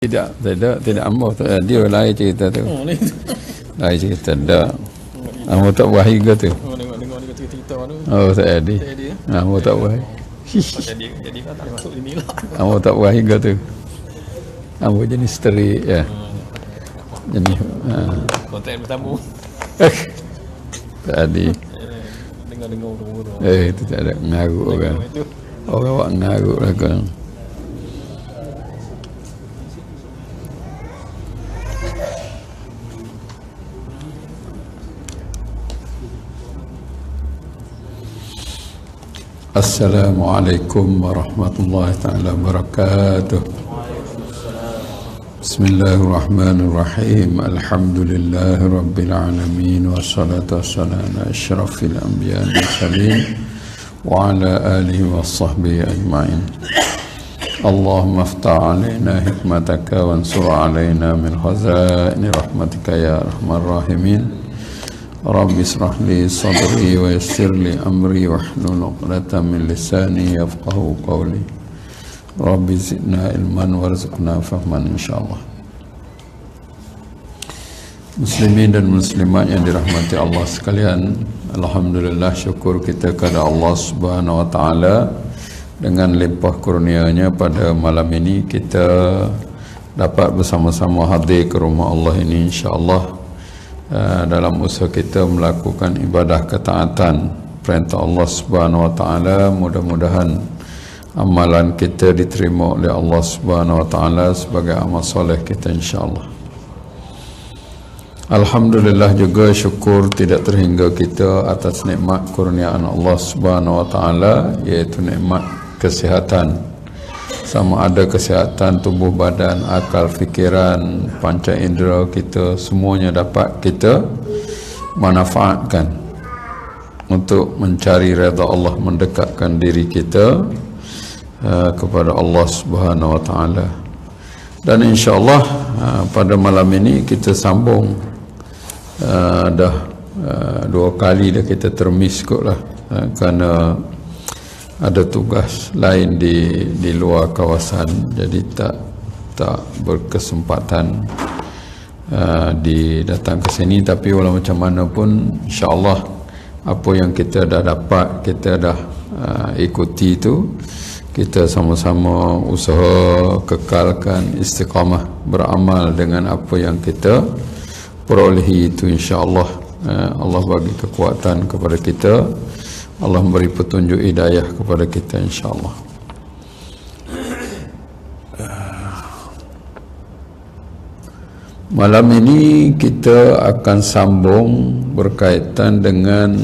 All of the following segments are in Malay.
Tidak ambo dia lain cerita tu. Lain cerita dak. Ambo tak wahai ke tu. Dengar cerita tu. Oh tak ada. Ambo tak wahai. Jadi kan tak masuk sini lah. Ambo tak wahai ke tu. Ambo jenis misteri ya. Jadi Konten bertamu. Tak ada. Dengar tu. Itu tak ada ngaruk kan. Orang awak ngaruk lah kan. Assalamualaikum warahmatullahi taala wabarakatuh. Bismillahirrahmanirrahim. Alhamdulillahi rabbil alamin wassalatu wassalamu ala asyrafil anbiya'i wal mursalin wa ala alihi washabbihi ajma'in. Allahumma iftah 'alaina hikmataka wansur 'alaina min khazaini rahmatika ya arhamar rahimin. Rabbi israh li sadri wa yassir li amri wahlul 'uqdatam min lisani yafqahu qawli. Rabbi zidna ilman warzuqna fahman insyaallah. Muslimin dan muslimat yang dirahmati Allah sekalian, alhamdulillah syukur kita kepada Allah Subhanahu wa taala dengan limpah kurnia-Nya pada malam ini kita dapat bersama-sama hadir ke rumah Allah ini insyaallah. Dalam usaha kita melakukan ibadah ketaatan perintah Allah Subhanahu wa taala, mudah-mudahan amalan kita diterima oleh Allah Subhanahu wa taala sebagai amal soleh kita insyaallah. Alhamdulillah juga syukur tidak terhingga kita atas nikmat kurniaan Allah Subhanahu wa taala, iaitu nikmat kesihatan. Sama ada kesihatan tubuh badan, akal, fikiran, panca indera kita, semuanya dapat kita manfaatkan untuk mencari redha Allah, mendekatkan diri kita kepada Allah Subhanahu wa taala. Dan insyaallah pada malam ini kita sambung dah 2 kali dah kita termiss kot lah kerana ada tugas lain di luar kawasan, jadi tak berkesempatan datang ke sini. Tapi walau macam mana pun insyaallah apa yang kita dah dapat, kita dah ikuti itu, kita sama-sama usaha kekalkan istiqamah beramal dengan apa yang kita perolehi itu insyaallah. Allah bagi kekuatan kepada kita, Allah memberi petunjuk hidayah kepada kita insyaallah. Malam ini kita akan sambung berkaitan dengan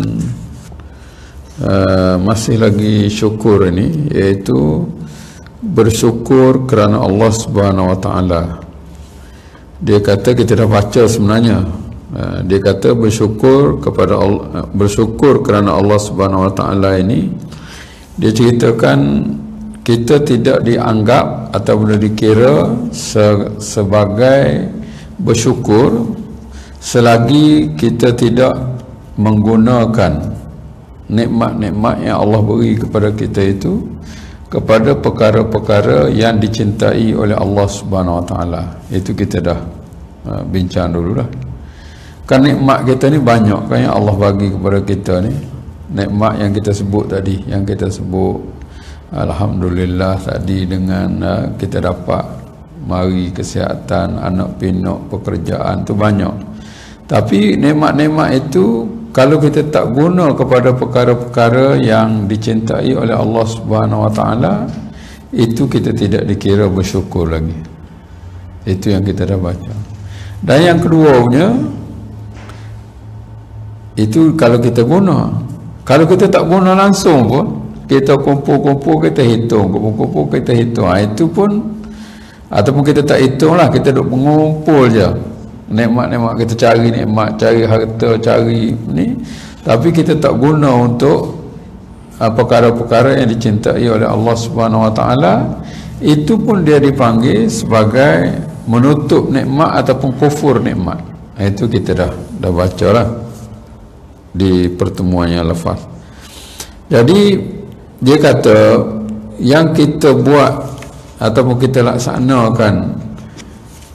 masih lagi syukur ini, iaitu bersyukur kerana Allah Subhanahu wa taala. Dia kata kita dah baca sebenarnya. Dia kata bersyukur kepada Allah, bersyukur kerana Allah Subhanahu wa taala ini, dia ceritakan kita tidak dianggap ataupun dikira sebagai bersyukur selagi kita tidak menggunakan nikmat-nikmat yang Allah beri kepada kita itu kepada perkara-perkara yang dicintai oleh Allah Subhanahu wa taala. Itu kita dah bincang dulu dah. Kan nikmat kita ni banyak kan yang Allah bagi kepada kita ni. Nikmat yang kita sebut tadi, yang kita sebut alhamdulillah tadi, dengan kita dapat mari kesihatan, anak pinak, pekerjaan tu banyak. Tapi nikmat-nikmat itu kalau kita tak guna kepada perkara-perkara yang dicintai oleh Allah Subhanahu wa taala, itu kita tidak dikira bersyukur lagi. Itu yang kita dah baca. Dan yang keduanya, itu kalau kita guna. Kalau kita tak guna langsung pun, kita kumpul-kumpul, kita hitung, kumpul-kumpul, kita hitung, itu pun, ataupun kita tak hitung lah, kita duduk mengumpul je nikmat-nikmat, kita cari nikmat, cari harta, cari ni, tapi kita tak guna untuk perkara-perkara yang dicintai oleh Allah Subhanahu wa taala, itu pun dia dipanggil sebagai menutup nikmat ataupun kufur nikmat. Itu kita dah baca lah di pertemuan yang lepas. Jadi dia kata yang kita buat ataupun kita laksanakan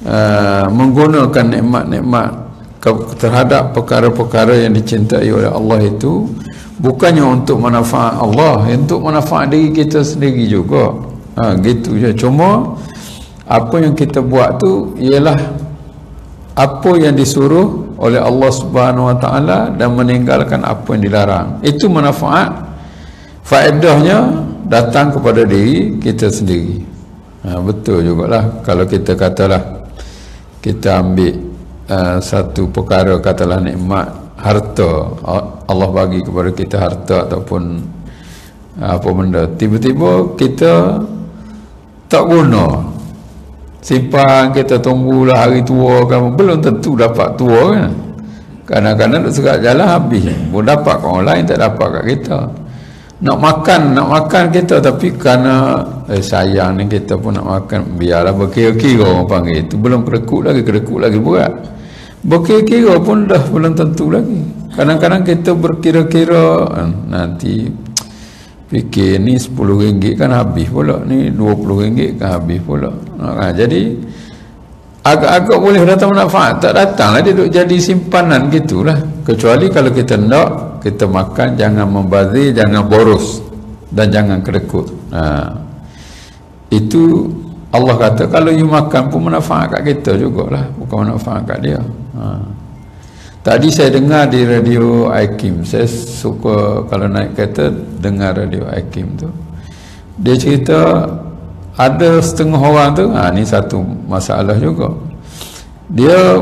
menggunakan nikmat-nikmat terhadap perkara-perkara yang dicintai oleh Allah itu bukannya untuk manfaat Allah, untuk manfaat diri kita sendiri juga. Gitu je. Cuma apa yang kita buat tu ialah apa yang disuruh oleh Allah Subhanahu Wa Taala dan meninggalkan apa yang dilarang. Itu manfaat, faedahnya datang kepada diri kita sendiri. Betul jugalah kalau kita katalah kita ambil satu perkara, katalah nikmat harta, Allah bagi kepada kita harta ataupun apa benda, tiba-tiba kita tak guna, simpan, kita tunggulah hari tua kan, belum tentu dapat tua kan. Kadang-kadang dekat jalan habis, pun dapat kat orang lain, tak dapat kat kita. Nak makan kita, tapi kerana sayang ni kita pun nak makan, biarlah berkira-kira orang panggil itu, belum kedekut lagi berat. Berkira-kira pun dah belum tentu lagi. Kadang-kadang kita berkira-kira, nanti fikir ni RM10 kan habis pula, ni RM20 kan habis pula. Jadi agak-agak boleh datang manfaat, tak datanglah dia duduk jadi simpanan gitulah. Kecuali kalau kita nak, kita makan jangan membazir, jangan boros dan jangan kedekut. Itu Allah kata kalau you makan pun manfaat kat kita jugalah, bukan manfaat kat dia. Tadi saya dengar di radio Aikim, saya suka kalau naik kereta dengar radio Aikim tu, dia cerita ada setengah orang tu, ni satu masalah juga, dia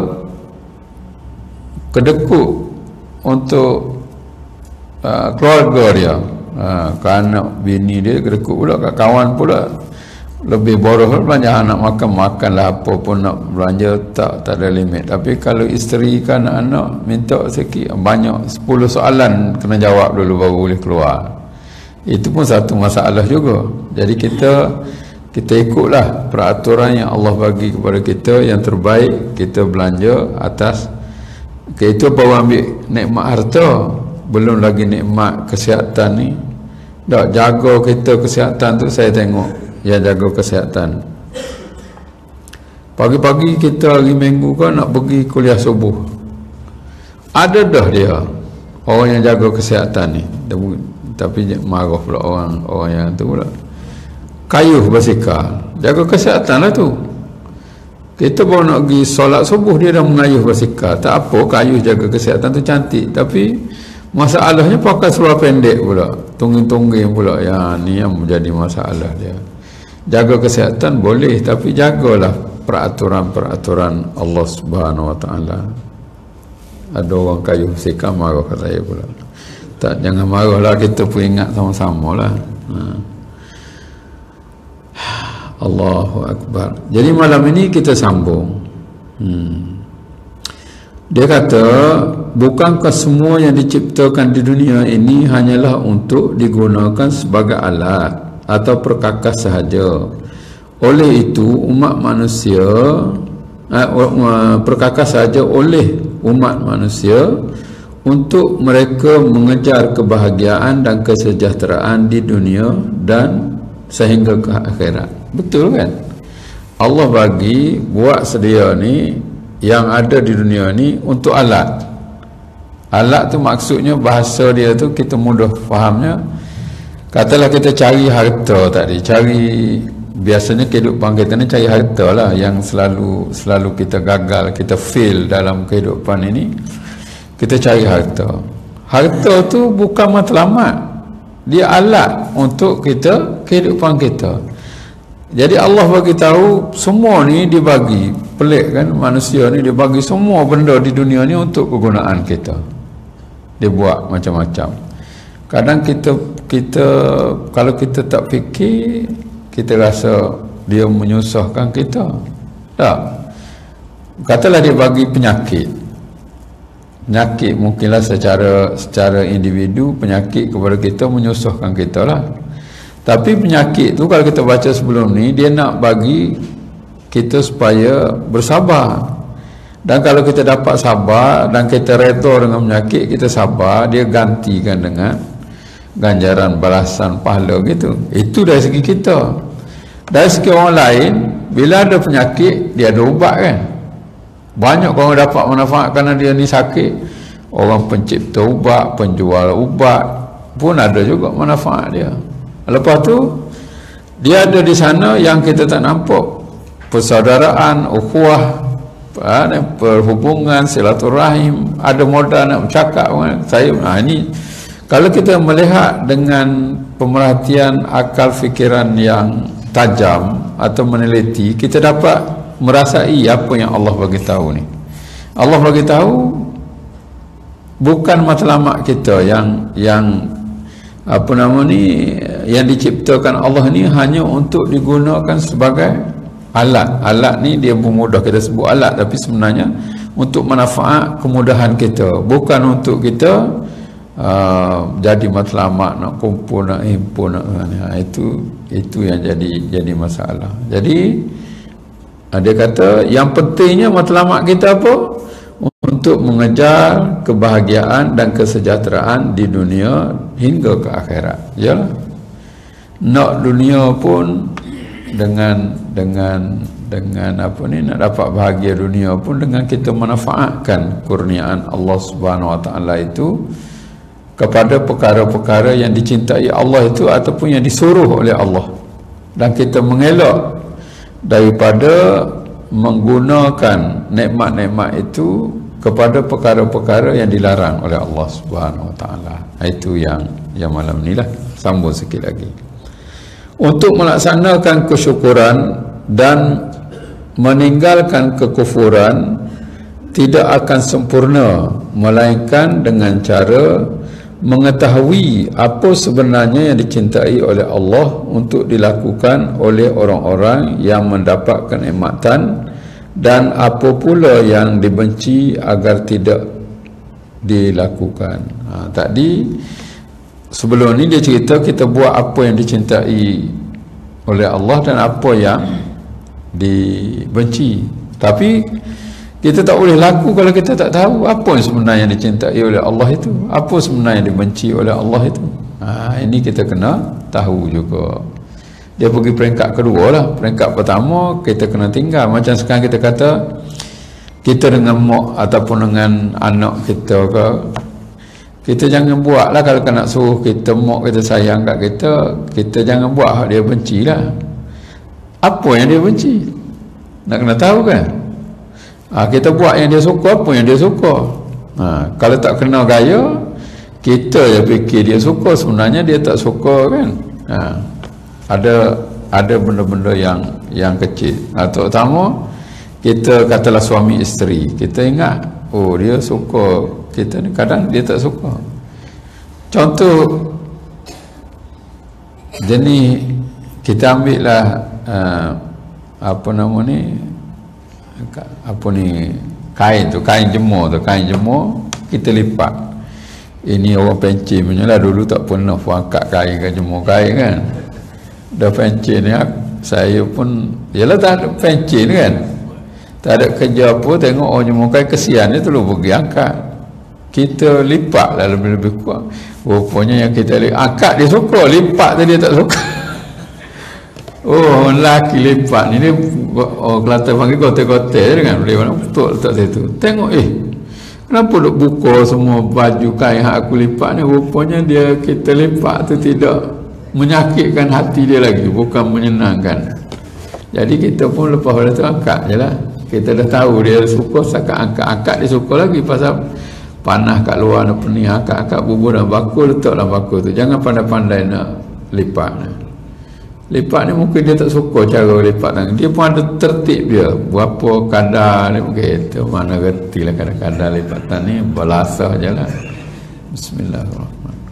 kedekut untuk keluarga dia, ke anak bini dia kedekut pula, kat kawan pula lebih boros, belanja anak makanlah apa pun nak belanja, tak ada limit. Tapi kalau isteri kan anak minta sikit, banyak 10 soalan kena jawab dulu baru boleh keluar. Itu pun satu masalah juga. Jadi kita ikutlah peraturan yang Allah bagi kepada kita, yang terbaik kita belanja atas itu baru ambil nikmat harta, belum lagi nikmat kesihatan ni. Dak jaga kita kesihatan tu, saya tengok yang jaga kesihatan. Pagi-pagi kita hari Minggu kan nak pergi kuliah subuh, ada dah dia orang yang jaga kesihatan ni, tapi marah pula orang yang tu pula kayuh basikal, jaga kesihatan lah tu. Kita baru nak pergi solat subuh, dia dah mengayuh basikal. Tak apa, kayuh jaga kesihatan tu cantik, tapi masalahnya pakai seluar pendek pula, tungging-tungging pula, yang ni yang menjadi masalah dia. Jaga kesihatan boleh, tapi jagalah peraturan-peraturan Allah Subhanahu Wa Taala. Ada orang kayuh basikal marah kat saya pula. Tak, jangan marahlah, kita pun ingat sama-sama lah. Allahu Akbar. Jadi malam ini kita sambung. Dia kata, bukankah semua yang diciptakan di dunia ini hanyalah untuk digunakan sebagai alat atau perkakas sahaja? Oleh itu umat manusia perkakas sahaja oleh umat manusia untuk mereka mengejar kebahagiaan dan kesejahteraan di dunia dan sehingga ke akhirat. Betul kan? Allah bagi buat sedia ni yang ada di dunia ni untuk alat. Alat tu maksudnya bahasa dia tu kita mudah fahamnya. Katalah kita cari harta tadi, biasanya kehidupan kita ni cari harta lah, yang selalu kita gagal, kita fail dalam kehidupan ini. Kita cari harta. Harta tu bukan matlamat, dia alat untuk kita, kehidupan kita. Jadi Allah bagi tahu semua ni dibagi, pelik kan, manusia ni dibagi semua benda di dunia ni untuk kegunaan kita. Dia buat macam-macam. Kadang kita kalau kita tak fikir, kita rasa dia menyusahkan kita. Tak. Katalah dia bagi penyakit mungkinlah secara individu, penyakit kepada kita menyusahkan kita lah. Tapi penyakit tu kalau kita baca sebelum ni, dia nak bagi kita supaya bersabar. Dan kalau kita dapat sabar dan kita redha dengan penyakit, kita sabar, dia gantikan dengan ganjaran balasan pahala gitu. Itu dari segi kita. Dari segi orang lain, Bila ada penyakit, dia ada ubat kan. Banyak orang dapat manfaat kerana dia ni sakit. Orang pencipta ubat, penjual ubat pun ada juga manfaat dia. Lepas tu dia ada di sana yang kita tak nampak. Persaudaraan, ukhuwah, perhubungan, silaturahim, ada modal nak bercakap dengan saya. Ini kalau kita melihat dengan pemerhatian akal fikiran yang tajam atau meneliti, kita dapat merasai apa yang Allah bagi tahu ni. Allah bagi tahu bukan matlamat kita yang apa nama ni, yang diciptakan Allah ni hanya untuk digunakan sebagai alat. Alat ni dia mudah kita sebut alat, tapi sebenarnya untuk manfaat kemudahan kita, bukan untuk kita jadi matlamat, nak kumpul, nak himpun, itu yang jadi masalah. Jadi dia kata yang pentingnya matlamat kita apa? Untuk mengejar kebahagiaan dan kesejahteraan di dunia hingga ke akhirat. Yalah. Nak dunia pun dengan apa ni, nak dapat bahagia dunia pun dengan kita manfaatkan kurniaan Allah Subhanahu Wa Taala itu kepada perkara-perkara yang dicintai Allah itu ataupun yang disuruh oleh Allah, dan kita mengelak daripada menggunakan nikmat-nikmat itu kepada perkara-perkara yang dilarang oleh Allah Subhanahu Wa Taala. Itu yang malam ni lah, sambung sikit lagi. Untuk melaksanakan kesyukuran dan meninggalkan kekufuran tidak akan sempurna melainkan dengan cara mengetahui apa sebenarnya yang dicintai oleh Allah untuk dilakukan oleh orang-orang yang mendapatkan kenikmatan, dan apa pula yang dibenci agar tidak dilakukan. Tadi sebelum ni dia cerita kita buat apa yang dicintai oleh Allah dan apa yang dibenci, tapi kita tak boleh laku kalau kita tak tahu apa yang sebenarnya dicintai oleh Allah itu, apa sebenarnya dibenci oleh Allah itu. Ini kita kena tahu juga. Dia pergi peringkat kedua lah. Peringkat pertama kita kena tinggal. Macam sekarang kita kata kita dengan mak ataupun dengan anak kita ke, kita jangan buat lah. Kalau nak suruh kita, mak kita sayang kat kita, kita jangan buat hak dia benci lah. Apa yang dia benci nak kena tahu kan. Kita buat yang dia suka, apa yang dia suka. Kalau tak kena gaya, kita je fikir dia suka, sebenarnya dia tak suka kan. Ada benda-benda yang kecil. Terutama kita katalah suami isteri, kita ingat oh dia suka kita ni, kadang dia tak suka. Contoh jenis kita ambil lah apa nama ni, kain tu, kain jemur tu, kain jemur kita lipat. Ini orang pencin punya lah, dulu tak pernah pun angkat kain ke jemur kain kan. Dah pencin ni, saya pun yalah tak ada pencin kan, tak ada kerja apa, tengok orang jemur kain kesian dia terus pergi angkat. Kita lipat lah lebih-lebih kuat. Rupanya yang kita angkat dia suka, lipat tu dia tak suka. Oh, lelaki lipat ni, Kelantan panggil kotel-kotel kan, boleh mana betul letak situ. Tengok kenapa duk buka semua baju kain yang aku lipat ni. Rupanya dia, kita lipat tu tidak menyakitkan hati dia lagi, bukan menyenangkan. Jadi kita pun lepas pada tu angkat je lah. Kita dah tahu dia suka, sakat angkat dia suka lagi. Pasal panah kat luar nak pening, angkat bubur dan bakul, letak dalam bakul tu. Jangan pandai-pandai nak lipat. Lipat ni mungkin dia tak suka cara lipat tangan. Dia pun ada tertib dia, berapa kadar ni mungkin itu mana reti lah kadar-kadar lipatan ni, belasah je lah. Bismillahirrahmanirrahim.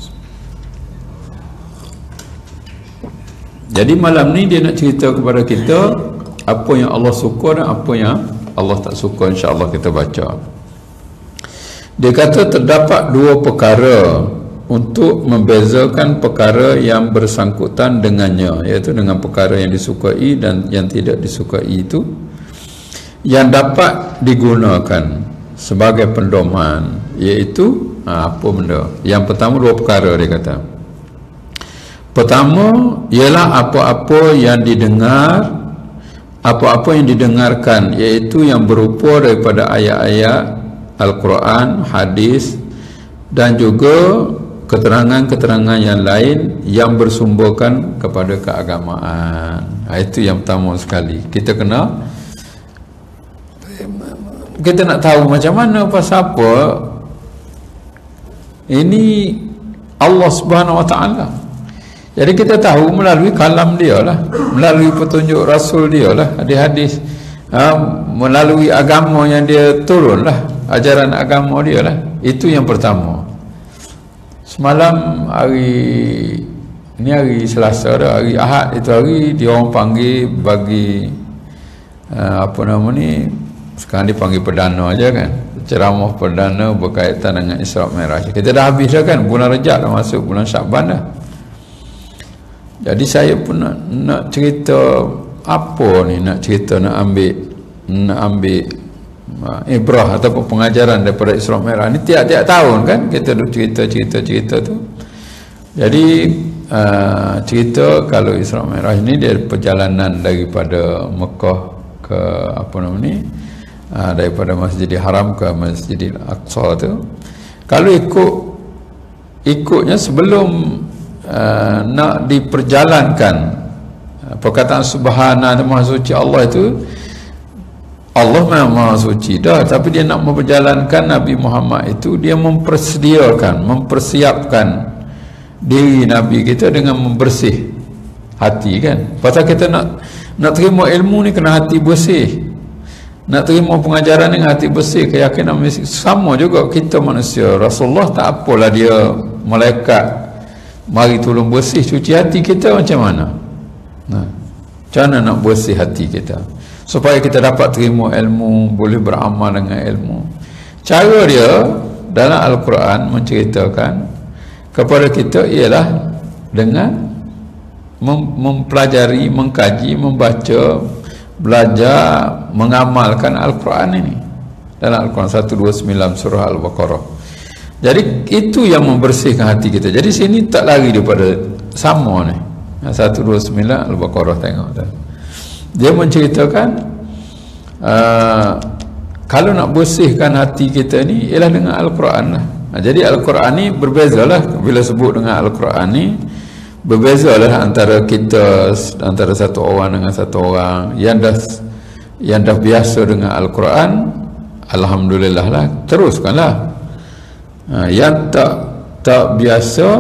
Jadi malam ni dia nak cerita kepada kita apa yang Allah suka dan apa yang Allah tak suka. InsyaAllah kita baca. Dia kata terdapat dua perkara untuk membezakan perkara yang bersangkutan dengannya, iaitu dengan perkara yang disukai dan yang tidak disukai itu, yang dapat digunakan sebagai pendoman, iaitu apa benda? Yang pertama dua perkara dia kata. Pertama ialah apa-apa yang didengar apa-apa yang didengarkan, iaitu yang berupa daripada ayat-ayat Al-Quran, hadis, dan juga keterangan-keterangan yang lain yang bersumberkan kepada keagamaan. Itu yang pertama sekali. Kita nak tahu macam mana, pasal apa ini Allah Subhanahu Wa Taala. Jadi kita tahu melalui kalam dia lah, melalui petunjuk Rasul dia lah, hadis-hadis, melalui agama yang dia turun lah, ajaran agama dia lah. Itu yang pertama. Semalam ini hari Selasa dah, hari Ahad itu hari dia orang panggil bagi sekarang dipanggil perdana aja kan, ceramah perdana berkaitan dengan Isra Mi'raj. Kita dah habis dah kan, bulan Rejab dah masuk, bulan Syakban dah. Jadi saya pun nak cerita apa ni, nak ambil ibrah ataupun pengajaran daripada Isra Mi'raj ni tiap-tiap tahun kan kita duk cerita tu. Jadi cerita kalau Isra Mi'raj ni dia perjalanan daripada Mekah ke daripada Masjidil Haram ke Masjidil Aqsa tu. Kalau ikutnya sebelum nak diperjalankan perkataan subhana Maha Suci Allah itu, Allah memang Maha Suci dah, tapi dia nak memperjalankan Nabi Muhammad itu, dia mempersiapkan diri Nabi kita dengan membersih hati kan. Pasal kita nak terima ilmu ni kena hati bersih, nak terima pengajaran dengan hati bersih, keyakinan sama juga kita manusia. Rasulullah tak apalah dia malaikat mari tolong bersih cuci hati kita macam mana. Macam mana nak bersih hati kita supaya kita dapat terima ilmu, boleh beramal dengan ilmu. Cara dia dalam Al-Quran menceritakan kepada kita ialah dengan mempelajari, mengkaji, membaca, belajar, mengamalkan Al-Quran ini. Dalam Al-Quran 129 surah Al-Baqarah. Jadi itu yang membersihkan hati kita. Jadi sini tak lari daripada sama ni. 129 Al-Baqarah, tengok dah. Dia menceritakan kalau nak bersihkan hati kita ni ialah dengan Al-Quran lah. Jadi Al-Quran ni berbezalah bila sebut dengan Al-Quran ni, berbezalah antara kita, antara satu orang dengan satu orang yang dah biasa dengan Al-Quran, alhamdulillah lah, teruskanlah. Yang tak biasa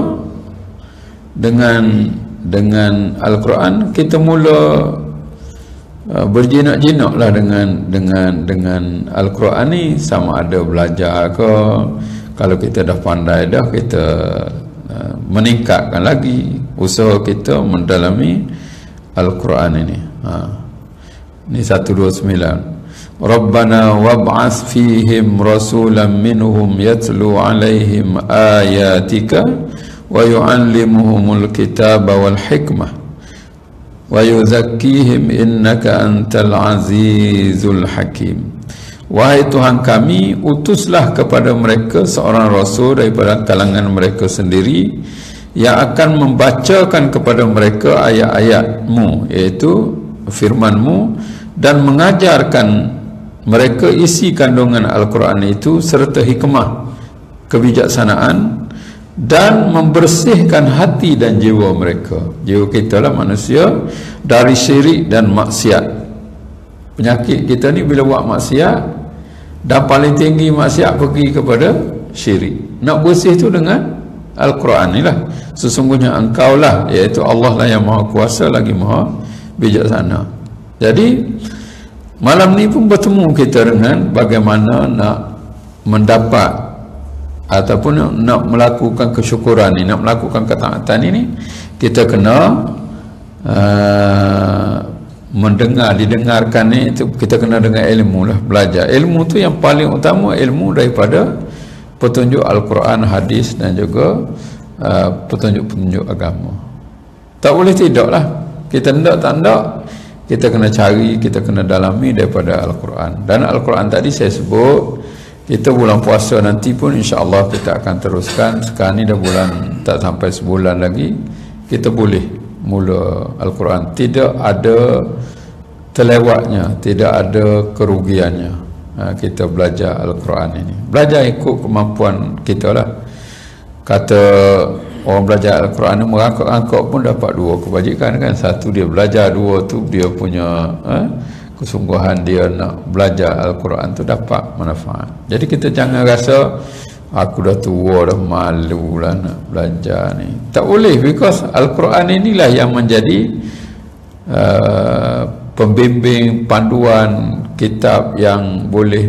dengan Al-Quran, kita mula berjinak-jinak lah dengan Al-Quran ni, sama ada belajar ke, kalau kita dah pandai dah, kita meningkatkan lagi usaha kita mendalami Al-Quran ini. Ini 129. Rabbana wab'ats fihim rasulan minhum yatlu alaihim ayatika wa yu'allimuhumul kitaba wal hikmah wa yuzakkihim innaka antal azizul hakim. Wahai Tuhan kami, utuslah kepada mereka seorang rasul daripada kalangan mereka sendiri yang akan membacakan kepada mereka ayat-ayat-Mu, iaitu firman-Mu, dan mengajarkan mereka isi kandungan Al-Quran itu serta hikmah, kebijaksanaan, dan membersihkan hati dan jiwa mereka. Jiwa kita lah manusia dari syirik dan maksiat. Penyakit kita ni bila buat maksiat, dan paling tinggi maksiat pergi kepada syirik. Nak bersih tu dengan Al-Quran ni lah. Sesungguhnya engkau lah, iaitu Allah lah yang maha kuasa lagi maha bijaksana. Jadi malam ni pun bertemu kita dengan bagaimana nak mendapat ataupun nak melakukan kesyukuran ni, nak melakukan ketaatan ini. Kita kena didengarkan ni, itu kita kena dengar ilmu lah, belajar ilmu tu yang paling utama, ilmu daripada petunjuk Al-Quran, hadis, dan juga petunjuk-petunjuk agama. Tak boleh tidak lah, kita tak kita kena cari, kita kena dalami daripada Al-Quran. Dan Al-Quran tadi saya sebut, kita bulan puasa nanti pun insya-Allah kita akan teruskan. Sekarang ni dah bulan, tak sampai sebulan lagi kita boleh mula Al-Quran. Tidak ada terlewatnya, tidak ada kerugiannya kita belajar Al-Quran ini. Belajar ikut kemampuan kita lah. Kata orang belajar Al-Quran ni merangkak-rangkak pun dapat dua kebajikan kan. Satu dia belajar, dua tu dia punya kesungguhan dia nak belajar Al-Quran tu dapat manfaat. Jadi kita jangan rasa aku dah tua dah, malu lah nak belajar ni. Tak boleh, because Al-Quran inilah yang menjadi pembimbing, panduan, kitab yang boleh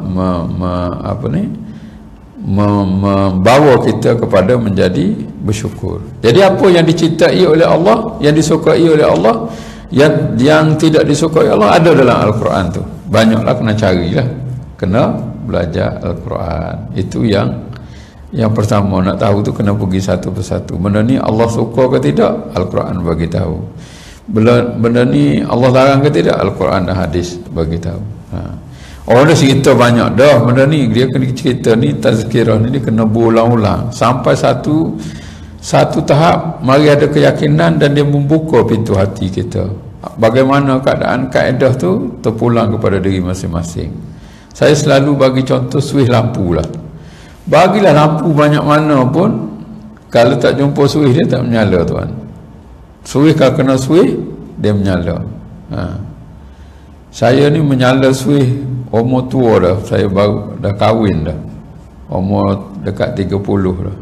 membawa kita kepada menjadi bersyukur. Jadi apa yang dicintai oleh Allah, yang disukai oleh Allah, yang tidak disukai Allah ada dalam Al-Quran tu. Banyaklah kena carilah, kena belajar Al-Quran. Itu yang pertama nak tahu tu kena pergi satu persatu. Benda ni Allah suka ke tidak, Al-Quran bagi tahu. Benda ni Allah larang ke tidak, Al-Quran dan hadis bagi tahu. Orang dah cerita banyak dah benda ni, dia kena cerita ni, tazkirah ni dia kena berulang-ulang sampai satu tahap mari ada keyakinan dan dia membuka pintu hati kita. Bagaimana keadaan kaedah tu terpulang kepada diri masing-masing. Saya selalu bagi contoh suis lampu lah. Bagilah lampu banyak mana pun, kalau tak jumpa suis dia tak menyala tuan. Suis kalau kena suis dia menyala. Saya ni menyala suis umur tua dah. Saya baru dah kahwin dah, umur dekat 30 dah.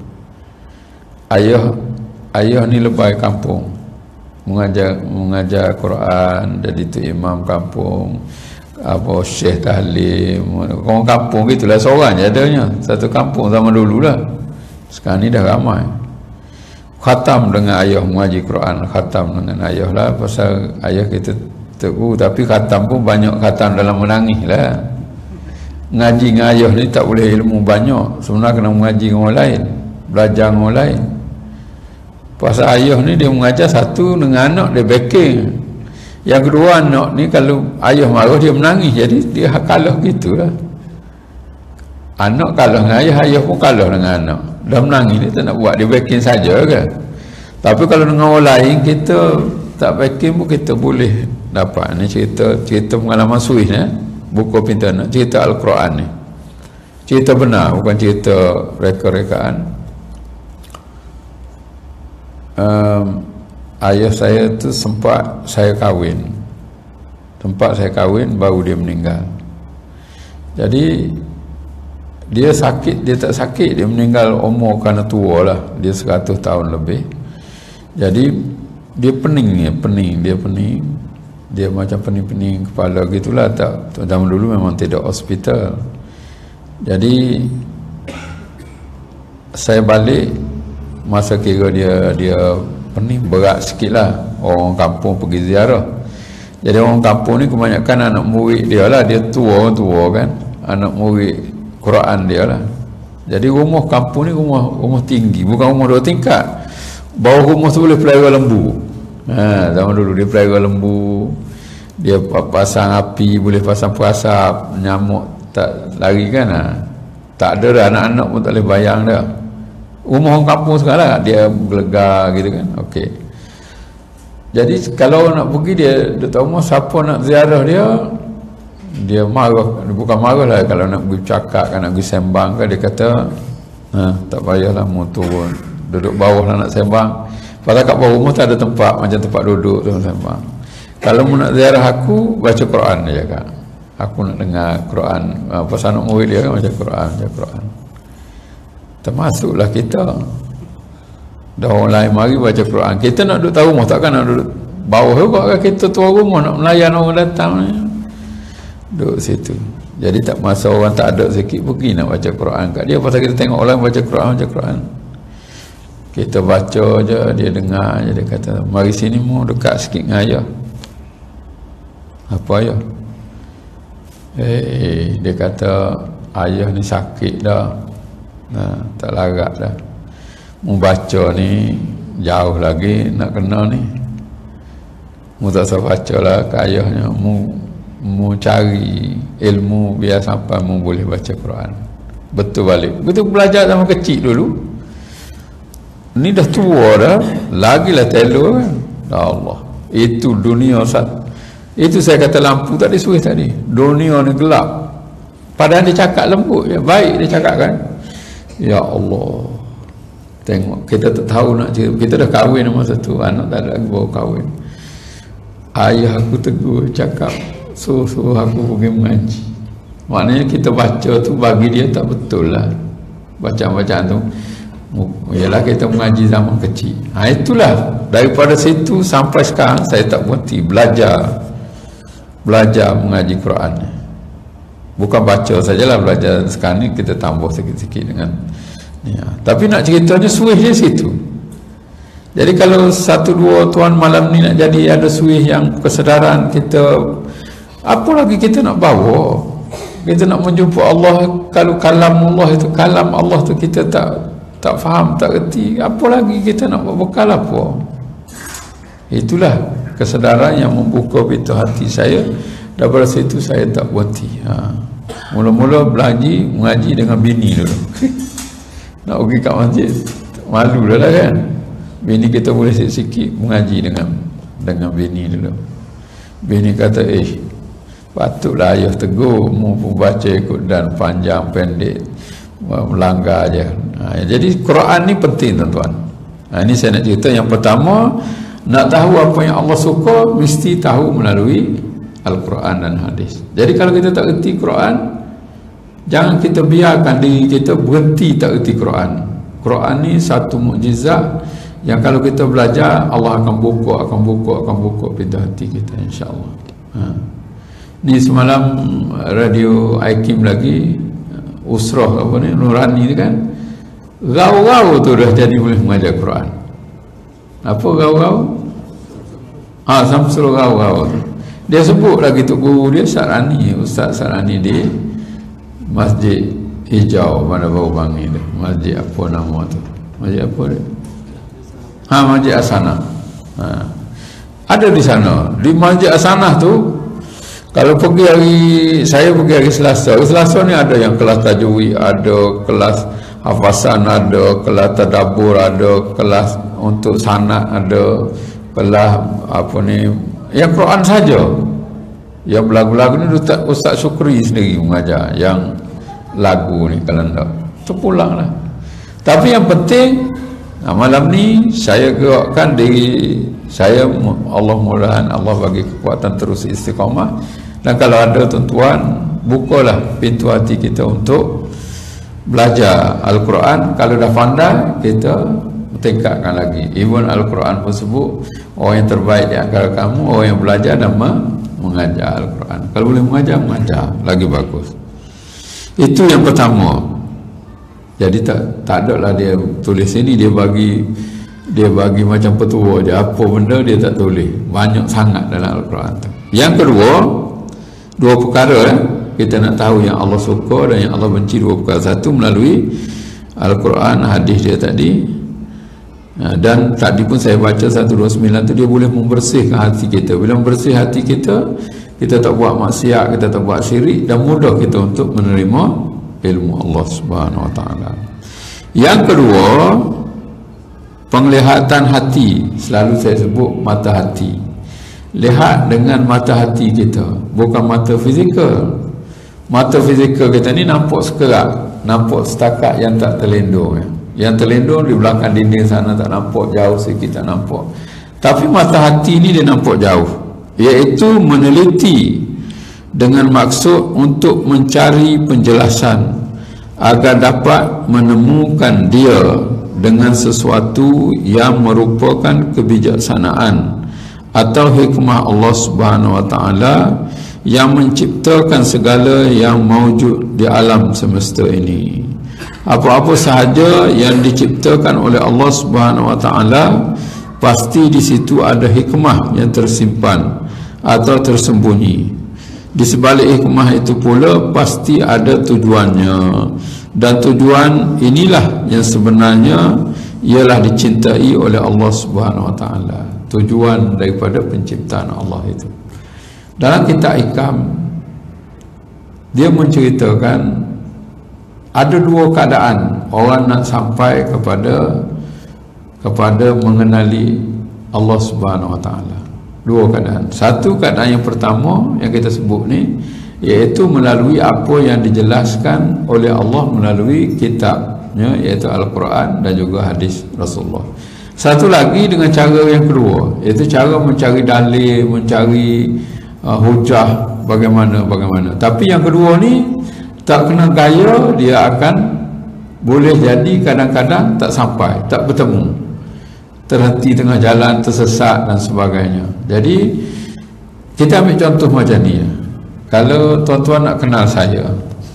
Ayah ni lebay kampung, mengajar Quran, jadi tu imam kampung, apa syekh tahlim, orang kampung gitulah, seorang je adanya, satu kampung zaman dulu lah. Sekarang ni dah ramai. Khatam dengan ayah mengaji Quran, khatam dengan ayah lah, pasal ayah kita teguh, tapi khatam pun banyak khatam dalam menangis lah. Ngaji dengan ayah ni tak boleh ilmu banyak, sebenarnya kena mengaji dengan orang lain, belajar dengan orang lain. Pasal ayah ni dia mengajar satu dengan anak dia backing. Yang kedua anak ni kalau ayah marah dia menangis, jadi dia kalah gitulah. Anak kalah dengan ayah, ayah pun kalah dengan anak. Dah menangis dia tak nak buat, dia backing saja kan. Tapi kalau dengan orang lain kita tak backing pun kita boleh dapat. Ni cerita pengalaman suis ni, buku pintar nak cerita Al-Quran ni. Cerita benar, bukan cerita reka-rekaan. Ayah saya tu sempat saya kahwin baru dia meninggal. Jadi dia sakit, dia tak sakit, dia meninggal umur kerana tua lah, dia 100 tahun lebih. Jadi dia pening, dia macam pening kepala gitulah. Tak, zaman dulu memang tidak hospital. Jadi saya balik, masa kira dia pening berat sikit lah, orang kampung pergi ziarah. Jadi orang kampung ni kebanyakan anak murid dia lah, dia tua kan, anak murid Quran dia lah. Jadi rumah kampung ni rumah tinggi, bukan rumah 2 tingkat. Bawah rumah tu boleh pelihara lembu. Zaman dulu dia pelihara lembu, dia pasang api, boleh pasang perasap, nyamuk tak lari kan. Tak ada dah, anak-anak pun tak boleh bayang dah. Rumah orang kampung sekarang lah, dia gelegar gitu kan. Okey. Jadi kalau nak pergi dia tahu rumah, siapa nak ziarah dia marah, bukan marah lah, kalau nak pergi cakap kan, nak pergi sembang kan, dia kata tak payahlah, mu turun duduk bawah lah nak sembang. Pasal kat bawah rumah tak ada tempat macam tempat duduk tu sembang. Kalau mu nak ziarah aku, baca Quran dia cakap. Aku nak dengar Quran. Pasal anak murid dia kan baca Quran. Termasuklah kita. Dah orang lain mari baca Quran, kita nak duduk tahu rumah, takkan nak duduk bawah juga kan, kita tuan rumah nak melayan orang datang ni, duduk situ. Jadi tak masa orang tak ada sikit pergi nak baca Quran kat dia, pasal kita tengok orang baca Quran, kita baca je, dia dengar je, dia kata mari sini mu dekat sikit dengan ayah. Apa ayah? Dia kata ayah ni sakit dah, tak larat dah. Membaca ni jauh lagi nak kena ni. Mu tak usah baca lah ke ayahnya, mu cari ilmu biar sampai mu boleh baca Quran betul balik. Betul belajar zaman kecil dulu, ni dah tua dah, lagilah telo kan. Allah, itu dunia Itu saya kata lampu tak ada suih tadi. Dunia ni gelap. Padahal dia cakap lembut, ya, baik dia cakap kan. Ya Allah. Tengok, kita tak tahu nak cerita. Kita dah kahwin masa tu, anak tak ada lagi baru kahwin. Ayah aku tegur, cakap suruh aku pergi mengaji. Maknanya kita baca tu bagi dia tak betul lah. Bacaan-bacaan tu ialah kita mengaji zaman kecil. Itulah, daripada situ sampai sekarang saya tak berhenti belajar mengaji Quran. Bukan baca sajalah, belajar sekarang ni kita tambah sikit-sikit dengan ya. Tapi nak ceritanya suih dia situ. Jadi kalau satu dua tuan malam ni nak jadi ada suih yang kesedaran kita, apa lagi kita nak bawa? Kita nak menjumpa Allah. Kalau kalam Allah tu kita tak faham, tak erti, apa lagi kita nak buat bekal apa? Itulah kesedaran yang membuka pintu hati saya. Daripada situ saya tak berhenti. Mula-mula mengaji dengan bini dulu. Nak pergi kat masjid malu dah lah kan. Bini kita boleh sikit-sikit mengaji dengan bini dulu. Bini kata, patutlah ayah tegur, mu pun baca ikut dan panjang pendek melanggar je. Jadi Quran ni penting tuan-tuan. Ini saya nak cerita. Yang pertama, nak tahu apa yang Allah suka mesti tahu melalui Al-Quran dan hadis. Jadi kalau kita tak erti Quran, jangan kita biarkan diri kita berhenti tak erti Quran. Quran ni satu mukjizat yang kalau kita belajar, Allah akan buka pintu hati kita, insya-Allah. Ni semalam radio Aikim lagi Usrah apa ni, Nurani ni kan, gau-gau tu dah jadi boleh mengajar Quran. Apa gau-gau? Samsul gau-gau tu. Dia sebut lagi tu guru dia Ustaz Sarani di Masjid Hijau mana baru bangun tu. Masjid apa nama tu? Masjid apa dia? Masjid Asanah. Ada di sana. Di Masjid Asanah tu, kalau saya pergi hari Selasa. Hari Selasa ni ada yang kelas tajwid, ada kelas hafasan, ada kelas tadabbur, ada kelas untuk sanad, ada kelas apa ni, yang Quran saja. Yang lagu-lagu ni Ustaz Syukri sendiri mengajar. Yang lagu ni kalau tak terpulanglah. Tapi yang penting, malam ni saya gerakkan diri saya, Allah mulahan Allah bagi kekuatan terus istiqamah. Dan kalau ada tuan-tuan, bukalah pintu hati kita untuk belajar Al-Quran. Kalau dah pandai, kita tingkatkan lagi. Even Al-Quran pun sebut orang yang terbaik di antara kamu orang yang belajar dan mengajar Al-Quran. Kalau boleh mengajar lagi bagus. Itu yang pertama. Jadi tak ada lah dia tulis ini, dia bagi macam petua je, apa benda dia tak tulis, banyak sangat dalam Al-Quran tu. Yang kedua, dua perkara kita nak tahu yang Allah suka dan yang Allah benci. Dua perkara. Satu melalui Al-Quran, hadis dia tadi. Dan tadi pun saya baca 129 tu, dia boleh membersihkan hati kita. Bila membersih hati kita, kita tak buat maksiat, kita tak buat syirik, dan mudah kita untuk menerima ilmu Allah Subhanahu Wa Taala. Yang kedua, penglihatan hati. Selalu saya sebut mata hati. Lihat dengan mata hati kita, bukan mata fizikal. Mata fizikal kita ni nampak sekerat, nampak setakat yang tak terlindung. Yang terlindung di belakang dinding sana tak nampak, jauh sikit tak nampak. Tapi mata hati ni dia nampak jauh, iaitu meneliti dengan maksud untuk mencari penjelasan agar dapat menemukan dia dengan sesuatu yang merupakan kebijaksanaan atau hikmah Allah Subhanahu Wa Taala yang menciptakan segala yang mawjud di alam semesta ini. Apa-apa sahaja yang diciptakan oleh Allah Subhanahu Wa Taala, pasti di situ ada hikmah yang tersimpan atau tersembunyi. Di sebalik hikmah itu pula pasti ada tujuannya, dan tujuan inilah yang sebenarnya ialah dicintai oleh Allah Subhanahu Wa Taala. Tujuan daripada penciptaan Allah itu. Dalam kitab Hikam, dia menceritakan ada dua keadaan orang nak sampai kepada mengenali Allah Subhanahu Wa Taala. Dua keadaan. Satu keadaan yang pertama yang kita sebut ni, iaitu melalui apa yang dijelaskan oleh Allah melalui kitabnya, iaitu Al-Quran dan juga hadis Rasulullah. Satu lagi dengan cara yang kedua, iaitu cara mencari dalil, mencari hujah bagaimana. Tapi yang kedua ni tak kena gaya, dia akan boleh jadi kadang-kadang tak sampai, tak bertemu, terhenti tengah jalan, tersesat dan sebagainya. Jadi kita ambil contoh macam ni. Kalau tuan-tuan nak kenal saya,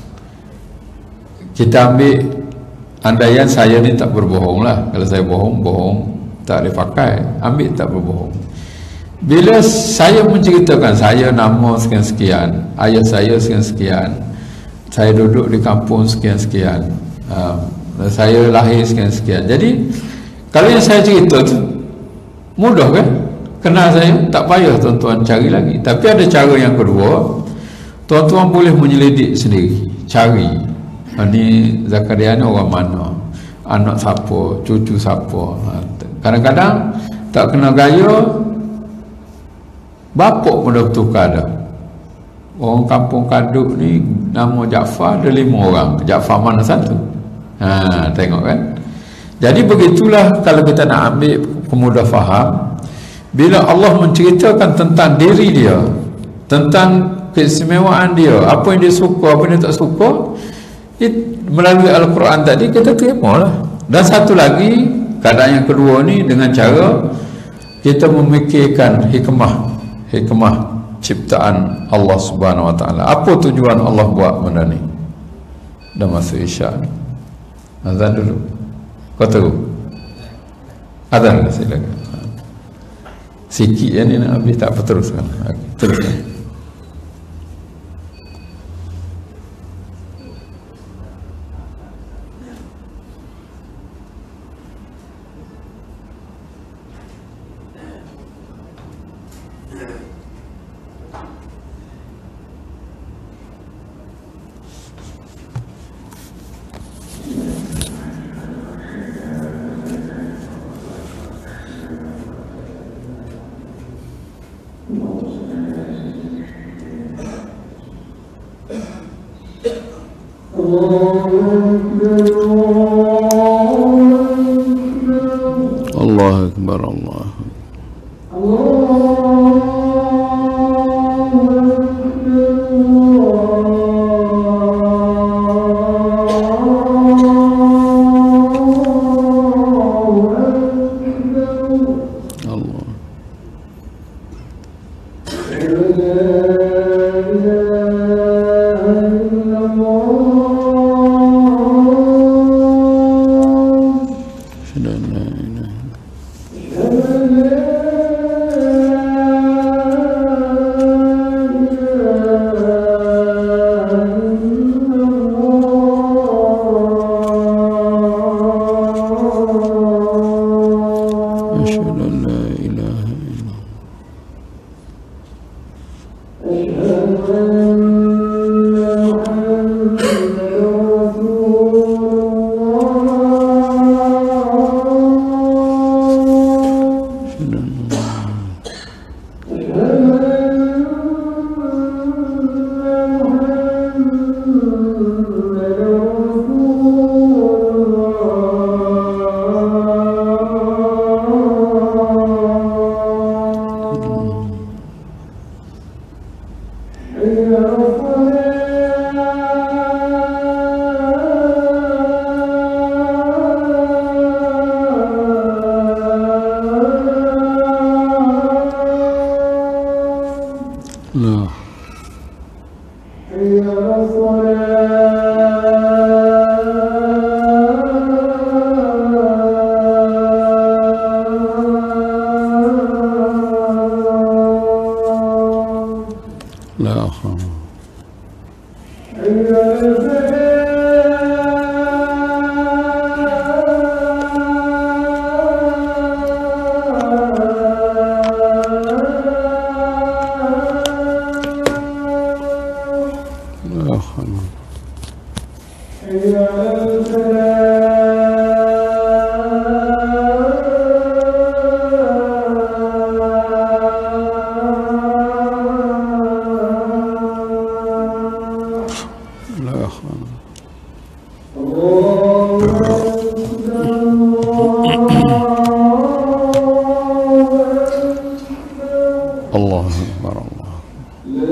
kita ambil andaian saya ni tak berbohong lah. Kalau saya bohong tak boleh pakai, ambil tak berbohong. Bila saya menceritakan saya nama sekian-sekian, ayah saya sekian-sekian, saya duduk di kampung sekian-sekian, saya lahir sekian-sekian. Jadi kalau yang saya cerita tu mudah kan? Kenal saya, tak payah tuan-tuan cari lagi. Tapi ada cara yang kedua, tuan-tuan boleh menyelidik sendiri, cari ni Zakaria ni orang mana, anak siapa, cucu siapa. Kadang-kadang tak kena gaya, bapak pun dah bertukar dah. Orang kampung Kaduk ni nama Jaafar ada 5 orang. Jaafar mana satu? Tengok kan. Jadi begitulah kalau kita nak ambil pemudah faham, bila Allah menceritakan tentang diri dia, tentang keistimewaan dia, apa yang dia suka, apa yang dia tak suka, melalui Al-Quran tadi kita terima lah. Dan satu lagi, keadaan yang kedua ni dengan cara kita memikirkan hikmah ciptaan Allah Subhanahu Wa Taala. Apa tujuan Allah buat benda ni? Dah masuk Isyak. Azan dulu. Kau tahu? Azan dah, silakan. Sikit yang ni nak habis, tak apa, teruskan. Teruskan. Allah Akbar, Allah.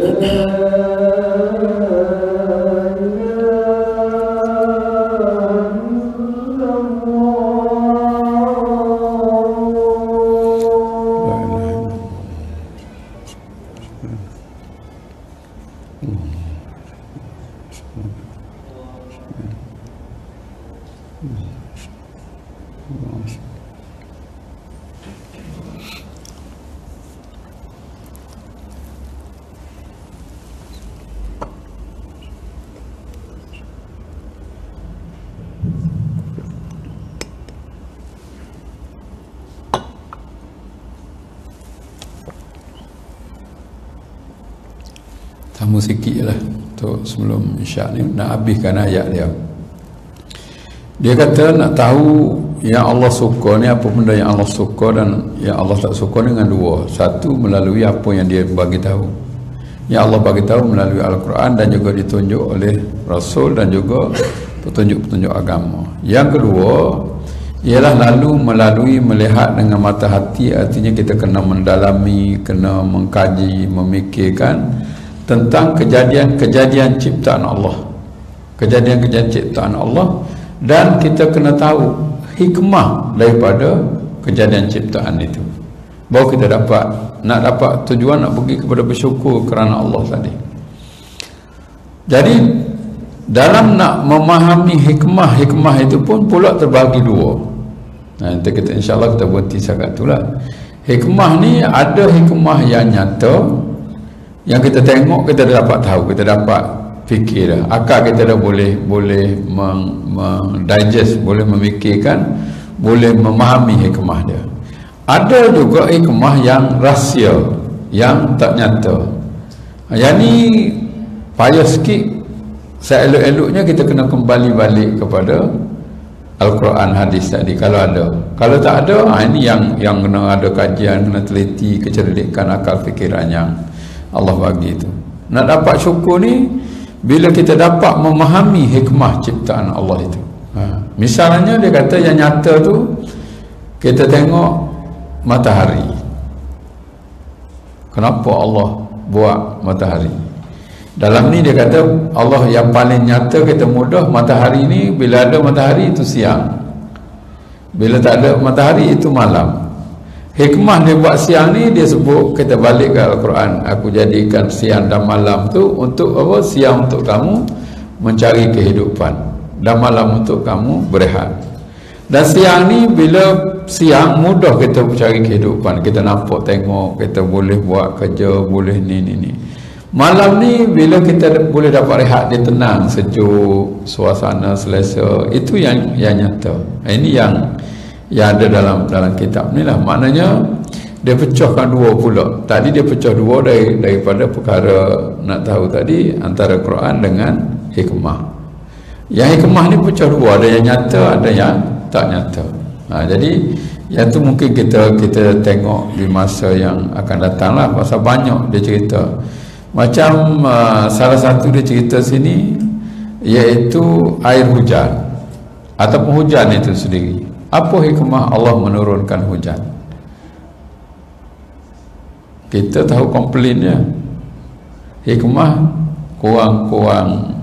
Tamu sikit lah untuk sebelum isyak ni nak habiskan ayat dia. Dia kata nak tahu yang Allah suka ni apa benda yang Allah suka dan yang Allah tak suka dengan dua. Satu melalui apa yang dia bagi tahu. Yang Allah bagi tahu melalui Al-Quran dan juga ditunjuk oleh Rasul dan juga petunjuk-petunjuk agama. Yang kedua ialah lalu melalui melihat dengan mata hati, artinya kita kena mendalami, kena mengkaji, memikirkan tentang kejadian-kejadian ciptaan Allah, kejadian-kejadian ciptaan Allah, dan kita kena tahu hikmah daripada kejadian ciptaan itu. Baru kita nak dapat tujuan nak pergi kepada bersyukur kerana Allah tadi. Jadi dalam nak memahami hikmah itu pun pula terbagi dua. Nanti kita insyaAllah kita berhenti sangat itulah. Hikmah ni ada hikmah yang nyata, yang kita tengok, kita dah dapat tahu, kita dapat fikir dah, akal kita dah boleh digest, boleh memikirkan, boleh memahami hikmah dia. Ada juga hikmah yang rahsia, yang tak nyata. Yang ni payah sikit. Seelok-eloknya kita kena kembali balik kepada Al-Quran, hadis tadi kalau ada. Kalau tak ada, ini yang kena ada kajian, kena teliti, kecerdikan akal fikiran yang Allah bagi itu. Nak dapat syukur ni bila kita dapat memahami hikmah ciptaan Allah itu. Misalnya dia kata yang nyata tu, kita tengok matahari. Kenapa Allah buat matahari? Dalam ni dia kata Allah yang paling nyata, kita mudah, matahari ni bila ada matahari itu siang, bila tak ada matahari itu malam. Hikmah dia buat siang ni, dia sebut, kita balik ke Al-Quran, aku jadikan siang dan malam tu untuk apa? Siang untuk kamu mencari kehidupan dan malam untuk kamu berehat. Dan siang ni bila siang mudah kita mencari kehidupan, kita nampak tengok, kita boleh buat kerja, boleh ni. Malam ni bila kita boleh dapat rehat, dia tenang, sejuk, suasana selesa. Itu yang nyata. Ini yang ada dalam kitab ni lah. Maknanya dia pecahkan dua pula. Tadi dia pecah dua daripada perkara nak tahu tadi antara Quran dengan hikmah. Yang hikmah ni pecah dua, ada yang nyata, ada yang tak nyata. Jadi yang tu mungkin kita tengok di masa yang akan datang lah, pasal banyak dia cerita. Macam salah satu dia cerita sini, iaitu air hujan ataupun hujan itu sendiri. Apa hikmah Allah menurunkan hujan? Kita tahu komplainnya. Hikmah kurang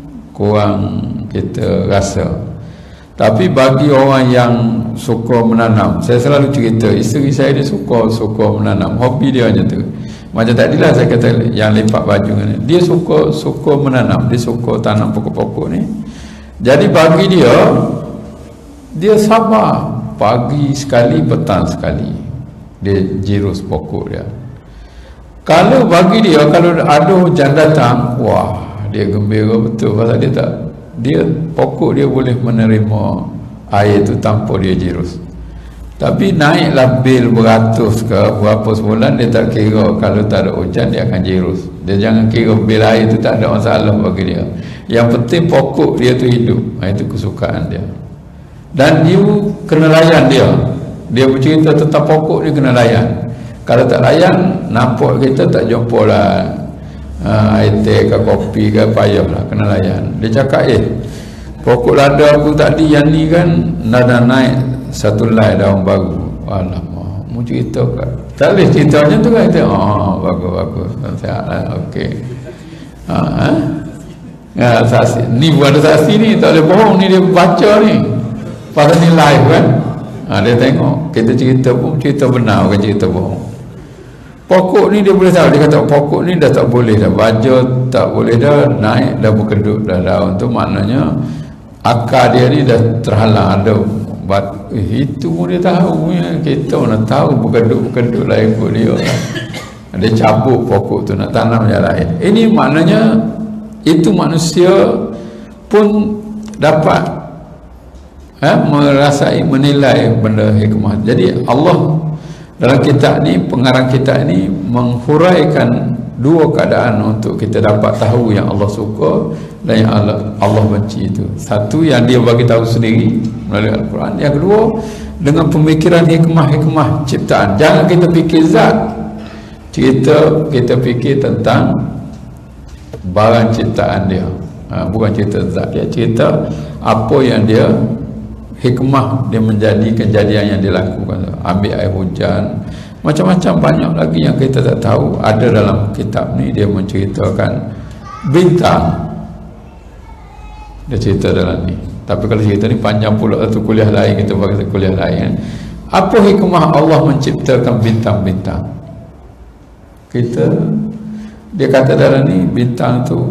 kita rasa. Tapi bagi orang yang suka menanam, saya selalu cerita, isteri saya dia suka menanam, hobi dia hanya tu. Macam tadilah saya kata yang lipat baju ni, dia suka menanam, dia suka tanam pokok-pokok ni. Jadi bagi dia sabar, pagi sekali, petang sekali dia jirus pokok dia. Kalau bagi dia, kalau ada hujan datang, wah, dia gembira betul, pasal dia pokok dia boleh menerima air tu tanpa dia jirus. Tapi naiklah bil beratus ke berapa sebulan, dia tak kira. Kalau tak ada hujan dia akan jirus. Dia jangan kira bil air tu, tak ada masalah bagi dia. Yang penting pokok dia tu hidup. Itu kesukaan dia. Dan dia kena layan dia. Dia bercerita tentang pokok, dia kena layan. Kalau tak layan, nampak kita tak jumpa lah air teh ke kopi ke, payah lah, kena layan. Dia cakap pokok lada aku tadi yang ni kan dah naik satu lai daun baru. Alamak, mu cerita kat Tak boleh ceritanya tu kan, kita bagus sihat lah, okey. Saksi ni bukan saksi ni, tak boleh bohong ni, dia baca ni pasal ni live kan. Dia tengok kita cerita pun cerita benar, bukan cerita bohong. Pokok ni dia boleh tahu, dia kata pokok ni dah tak boleh dah, baja tak boleh dah, naik dah berkedut dah daun tu, maknanya akar dia ni dah terhalang ada itu pun dia tahu ya. Kita mana tahu berkedut lah ikut dia. Dia cabut pokok tu nak tanam yang lain. Ini maknanya itu manusia pun dapat merasai, menilai benda hikmah. Jadi Allah dalam kitab ni, pengarang kitab ni menghuraikan dua keadaan untuk kita dapat tahu yang Allah suka dan yang Allah benci itu. Satu yang dia bagi tahu sendiri melalui Al-Quran. Yang kedua dengan pemikiran hikmah-hikmah ciptaan. Jangan kita fikir zat, kita fikir tentang barang ciptaan dia. Bukan cerita zat, dia cerita apa yang dia hikmah dia menjadi kejadian yang dilakukan. Ambil air hujan, macam-macam banyak lagi yang kita tak tahu ada dalam kitab ni. Dia menceritakan bintang, dia cerita dalam ni. Tapi kalau cerita ni panjang pula, satu kuliah lain, kita bagi satu kuliah lain. Apa hikmah Allah menciptakan bintang-bintang? Dia kata dalam ni bintang tu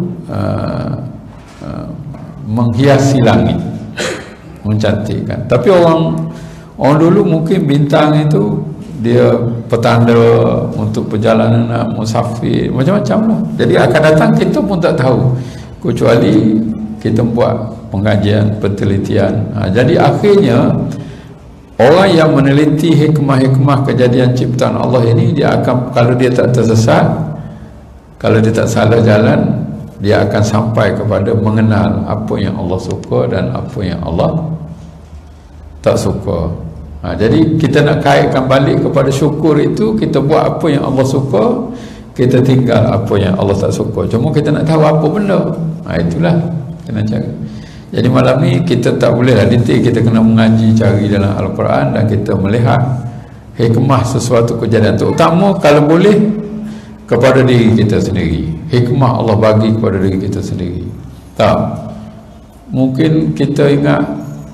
menghiasi langit, mencantikkan. Tapi orang dulu mungkin bintang itu dia petanda untuk perjalanan musafir, macam-macam lah. Jadi akan datang kita pun tak tahu, kecuali kita buat pengajian, penelitian. Jadi akhirnya orang yang meneliti hikmah-hikmah kejadian ciptaan Allah ini, dia akan, kalau dia tak tersesat, kalau dia tak salah jalan, dia akan sampai kepada mengenal apa yang Allah suka dan apa yang Allah tak suka. Jadi kita nak kaitkan balik kepada syukur itu, kita buat apa yang Allah suka, kita tinggal apa yang Allah tak suka. Cuma kita nak tahu apa benda. Itulah kena cara. Jadi malam ni kita tak boleh lah detail, kita kena mengaji, cari dalam Al-Quran dan kita melihat hikmah sesuatu kejadian, terutama kalau boleh kepada diri kita sendiri. Hikmah Allah bagi kepada diri kita sendiri. Tak, mungkin kita ingat,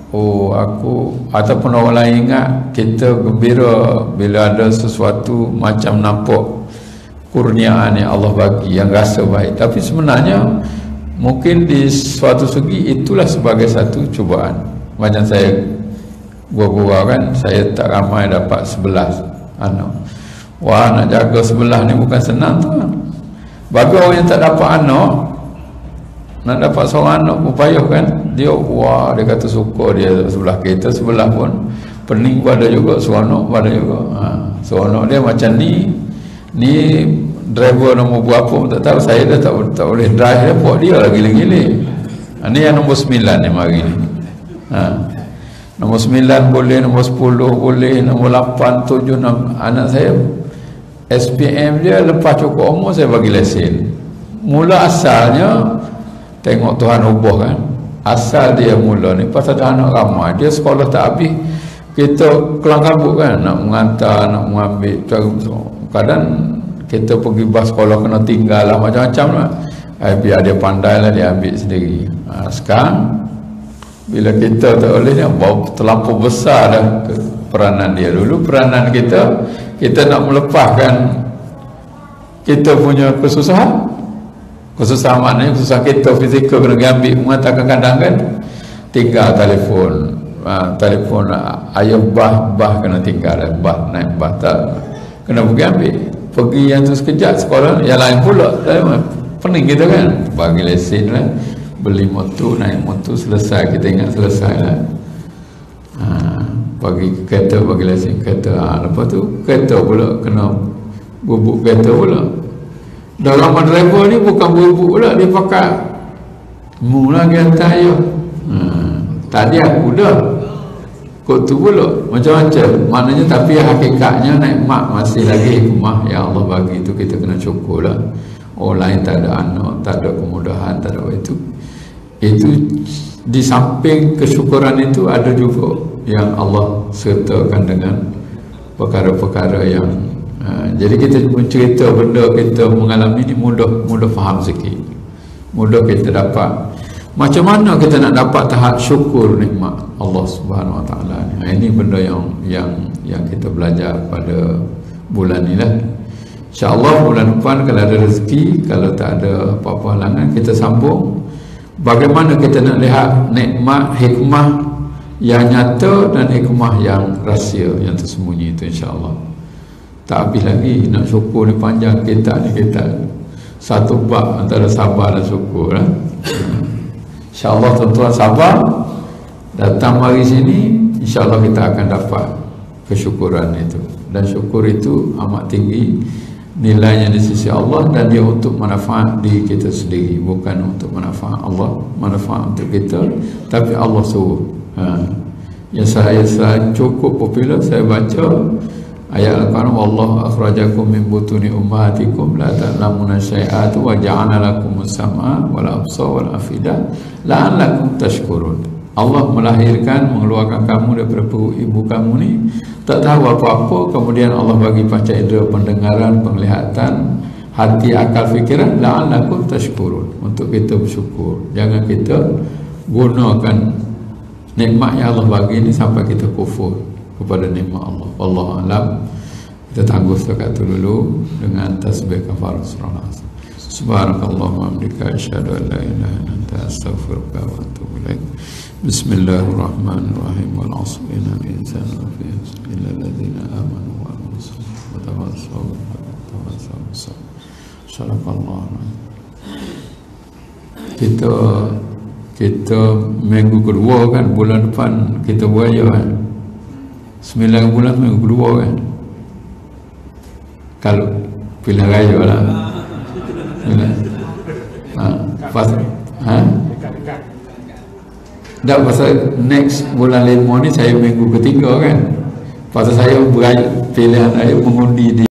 aku ataupun orang lain ingat, kita gembira bila ada sesuatu macam nampak kurniaan yang Allah bagi, yang rasa baik. Tapi sebenarnya mungkin di suatu segi itulah sebagai satu cubaan. Macam saya gua kan, saya tak ramai dapat 11 anak. Wah, nak jaga 11 ni bukan senang tu. Bagi orang yang tak dapat anak, nak dapat seorang anak pun payah kan. Dia dia kata suka dia sebelah kereta, sebelah pun pening pada juga, seronok pada juga. Seronok dia macam ni driver nombor berapa pun tak tahu. Saya dah tak boleh drive dia, buat dia lah gila-gila. Ni yang nombor 9 ni mari ni. Nombor 9 boleh, nombor 10 boleh, nombor 8, 7, 6. Anak saya SPM dia lepas cukup umur saya bagi lesen. Mula asalnya tengok Tuhan ubah kan, asal dia mula ni pasal ada anak ramai, dia sekolah tak habis, kita kelang kabut kan, nak mengantar, nak mengambil. Kadang kita pergi bas sekolah kena tinggal lah, macam-macam lah. Biar dia pandai lah, dia ambil sendiri. Sekarang bila kita tak boleh ni, terlampau besar dah peranan dia. Dulu peranan kita nak melepaskan kita punya kesusahan maknanya kesusahan kita fizikal kena ambil, mengatakan kadang kan tinggal telefon ayah bah kena tinggal, naik bah tak kena pergi ambil, pergi yang tu sekejap sekolah yang lain pula. Pening kita kan, bagi lesen lah, beli motor, naik motor, selesai, kita ingat selesai lah. Bagi kereta, bagi lesen kereta. Lepas tu kereta pula kena bubuk kereta pula. Dalam driver ni bukan bubuk pula, dia pakai mula kereta ya. Tadi aku dah kod tu pula macam-macam. Maknanya tapi hakikatnya nikmat masih lagi hikmah yang Allah bagi itu, kita kena syukur lah. Orang lain tak ada anak, tak ada kemudahan, tak ada itu di samping kesyukuran itu ada juga yang Allah sertakan dengan perkara-perkara yang Jadi kita mencerita benda kita mengalami ni mudah faham sikit, mudah kita dapat macam mana kita nak dapat tahap syukur nikmat Allah Subhanahu Wa Taala ni. Ini benda yang kita belajar pada bulan ni lah. InsyaAllah bulan depan kalau ada rezeki, kalau tak ada apa-apa halangan, kita sambung bagaimana kita nak lihat nikmat, hikmah yang nyata dan hikmah yang rahsia, yang tersembunyi itu, insyaAllah. Tak habis lagi nak syukur ni, panjang kita satu bab antara sabar dan syukur lah. InsyaAllah tuan-tuan sabar, datang mari sini, insyaAllah kita akan dapat kesyukuran itu. Dan syukur itu amat tinggi nilainya di sisi Allah, dan dia untuk manfaat diri kita sendiri, bukan untuk manfaat Allah, manfaat untuk kita, tapi Allah suruh. Yang saya cukup popular, saya baca ayat Al-Quran, wallahu akhrajakum min butuni ummahatikum la ta'lamuna syai'an wa ja'ala lakumus sam'a wal absara wal afida la'allakum tashkurun. Allah melahirkan, mengeluarkan kamu daripada perut ibu kamu ni, tak tahu apa-apa, kemudian Allah bagi panca indera pendengaran, penglihatan, hati, akal, fikiran, la'allakum tashkurun, untuk kita bersyukur. Jangan kita gunakan nikmat yang Allah bagi ni sampai kita kufur kepada nikmat Allah. Wallahu a'lam. Kita tangguh setakat itu dulu dengan tasbih kafarah surah Al-Asr. Subhanakallahumma wa bihamdika asyhadu an la ilaha illa anta astaghfiruka wa atubu ilaik. Bismillahirrahmanirrahim. Wal 'asri innal insana lafi khusr illa alladziina aamanu wa 'amilus shalihaati wa tawassaw bil haqqi wa tawassaw bis sabr. Sadaqallahu. Kita minggu kedua kan, bulan depan kita buaya kan, 9 bulan minggu kedua kan, kalau pilihan raya lah. Tak, pasal next bulan 5 ni saya minggu ketiga kan, pasal saya pilihan raya mengundi di